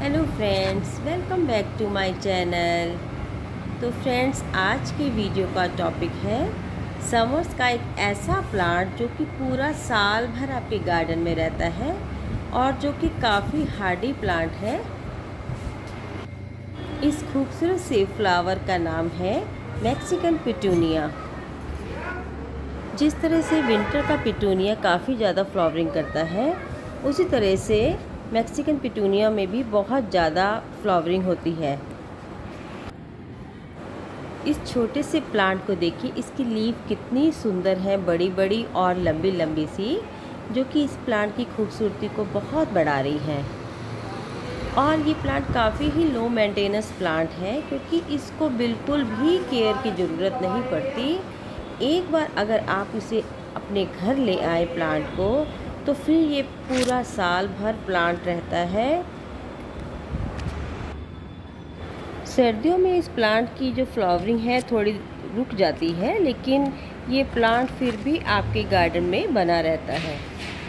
Hello friends, welcome back to my channel. तो friends, आज के वीडियो का टॉपिक है समर्स का एक ऐसा प्लांट जो कि पूरा साल भर आपके गार्डन में रहता है और जो कि काफ़ी हार्डी प्लांट है। इस खूबसूरत से फ्लावर का नाम है मैक्सिकन पिटूनिया। जिस तरह से विंटर का पिटूनिया काफ़ी ज़्यादा फ्लावरिंग करता है, उसी तरह से मैक्सिकन पिटूनिया में भी बहुत ज़्यादा फ्लावरिंग होती है। इस छोटे से प्लांट को देखिए, इसकी लीफ कितनी सुंदर है, बड़ी बड़ी और लंबी लंबी सी, जो कि इस प्लांट की खूबसूरती को बहुत बढ़ा रही है। और ये प्लांट काफ़ी ही लो मेंटेनेंस प्लांट है, क्योंकि इसको बिल्कुल भी केयर की ज़रूरत नहीं पड़ती। एक बार अगर आप इसे अपने घर ले आए प्लांट को, तो फिर ये पूरा साल भर प्लांट रहता है। सर्दियों में इस प्लांट की जो फ्लावरिंग है थोड़ी रुक जाती है, लेकिन ये प्लांट फिर भी आपके गार्डन में बना रहता है।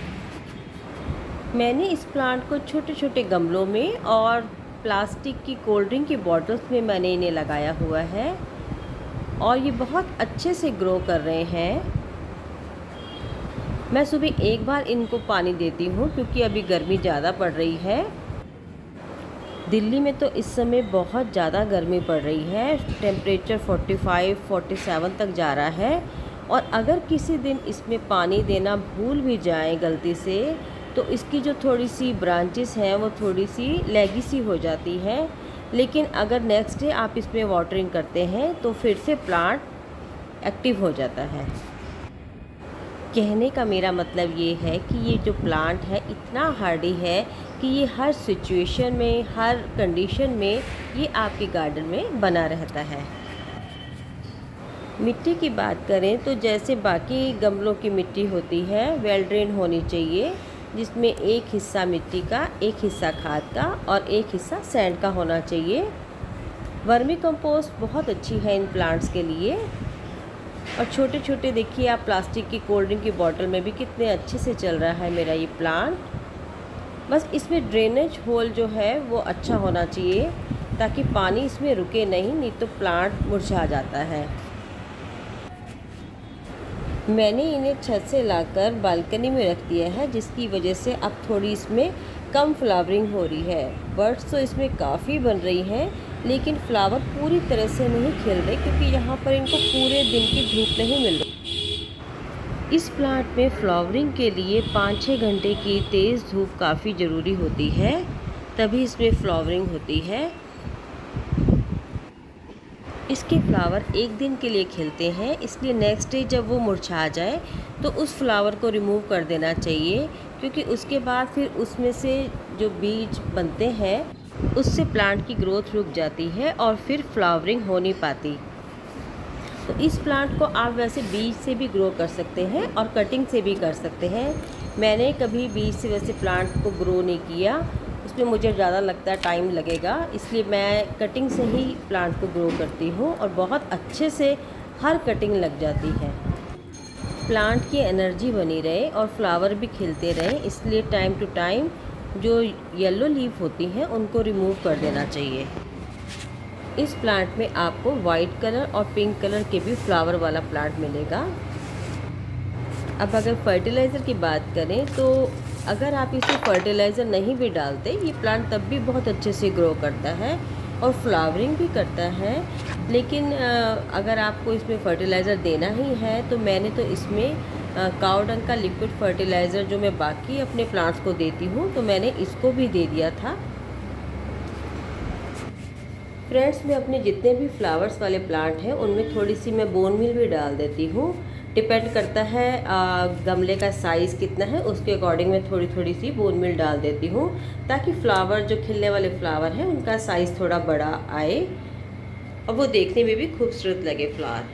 मैंने इस प्लांट को छोटे छोटे गमलों में और प्लास्टिक की कोल्ड ड्रिंक की बॉटल्स में मैंने इन्हें लगाया हुआ है और ये बहुत अच्छे से ग्रो कर रहे हैं। मैं सुबह एक बार इनको पानी देती हूँ, क्योंकि अभी गर्मी ज़्यादा पड़ रही है। दिल्ली में तो इस समय बहुत ज़्यादा गर्मी पड़ रही है, टेम्परेचर 45-47 तक जा रहा है। और अगर किसी दिन इसमें पानी देना भूल भी जाए गलती से, तो इसकी जो थोड़ी सी ब्रांचेस हैं वो थोड़ी सी लैगी सी हो जाती है। लेकिन अगर नेक्स्ट डे आप इसमें वाटरिंग करते हैं तो फिर से प्लांट एक्टिव हो जाता है। कहने का मेरा मतलब ये है कि ये जो प्लांट है इतना हार्डी है कि ये हर सिचुएशन में, हर कंडीशन में ये आपके गार्डन में बना रहता है। मिट्टी की बात करें तो जैसे बाकी गमलों की मिट्टी होती है, वेल ड्रेन होनी चाहिए, जिसमें एक हिस्सा मिट्टी का, एक हिस्सा खाद का और एक हिस्सा सैंड का होना चाहिए। वर्मी कंपोस्ट बहुत अच्छी है इन प्लांट्स के लिए। और छोटे छोटे देखिए आप, प्लास्टिक की कोल्ड ड्रिंक की बोतल में भी कितने अच्छे से चल रहा है मेरा ये प्लांट। बस इसमें ड्रेनेज होल जो है वो अच्छा होना चाहिए, ताकि पानी इसमें रुके नहीं तो प्लांट मुरझा जाता है। मैंने इन्हें छत से लाकर बालकनी में रख दिया है, जिसकी वजह से अब थोड़ी इसमें कम फ्लावरिंग हो रही है। बर्ड्स तो इसमें काफ़ी बन रही हैं, लेकिन फ्लावर पूरी तरह से नहीं खिल रहे, क्योंकि यहाँ पर इनको पूरे दिन की धूप नहीं मिल रही। इस प्लांट में फ्लावरिंग के लिए 5-6 घंटे की तेज़ धूप काफ़ी ज़रूरी होती है, तभी इसमें फ्लावरिंग होती है। इसके फ्लावर एक दिन के लिए खिलते हैं, इसलिए नेक्स्ट डे जब वो मुरझा जाए तो उस फ्लावर को रिमूव कर देना चाहिए, क्योंकि उसके बाद फिर उसमें से जो बीज बनते हैं उससे प्लांट की ग्रोथ रुक जाती है और फिर फ्लावरिंग हो नहीं पाती। तो इस प्लांट को आप वैसे बीज से भी ग्रो कर सकते हैं और कटिंग से भी कर सकते हैं। मैंने कभी बीज से वैसे प्लांट को ग्रो नहीं किया, उसमें मुझे ज़्यादा लगता है टाइम लगेगा, इसलिए मैं कटिंग से ही प्लांट को ग्रो करती हूँ और बहुत अच्छे से हर कटिंग लग जाती है। प्लांट की एनर्जी बनी रहे और फ्लावर भी खिलते रहे, इसलिए टाइम टू टाइम जो येलो लीफ होती हैं उनको रिमूव कर देना चाहिए। इस प्लांट में आपको वाइट कलर और पिंक कलर के भी फ्लावर वाला प्लांट मिलेगा। अब अगर फर्टिलाइज़र की बात करें, तो अगर आप इसे फर्टिलाइज़र नहीं भी डालते, ये प्लांट तब भी बहुत अच्छे से ग्रो करता है और फ्लावरिंग भी करता है। लेकिन अगर आपको इसमें फर्टिलाइज़र देना ही है, तो मैंने तो इसमें काऊ डंग का लिक्विड फर्टिलाइज़र जो मैं बाकी अपने प्लांट्स को देती हूँ, तो मैंने इसको भी दे दिया था। फ्रेंड्स, मैं अपने जितने भी फ्लावर्स वाले प्लांट हैं उनमें थोड़ी सी मैं बोन मील भी डाल देती हूँ। डिपेंड करता है गमले का साइज़ कितना है, उसके अकॉर्डिंग मैं थोड़ी थोड़ी सी बोन मील डाल देती हूँ, ताकि फ्लावर जो खिलने वाले फ्लावर हैं उनका साइज़ थोड़ा बड़ा आए और वो देखने में भी खूबसूरत लगे फ्लावर।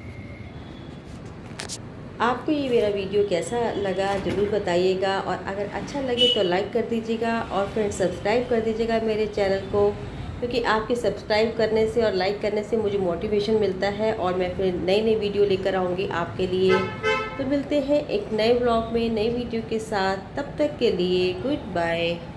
आपको ये मेरा वीडियो कैसा लगा ज़रूर बताइएगा, और अगर अच्छा लगे तो लाइक कर दीजिएगा और फ्रेंड्स सब्सक्राइब कर दीजिएगा मेरे चैनल को, क्योंकि आपके सब्सक्राइब करने से और लाइक करने से मुझे मोटिवेशन मिलता है और मैं फिर नई नई वीडियो लेकर आऊँगी आपके लिए। तो मिलते हैं एक नए ब्लॉग में नई वीडियो के साथ, तब तक के लिए गुड बाय।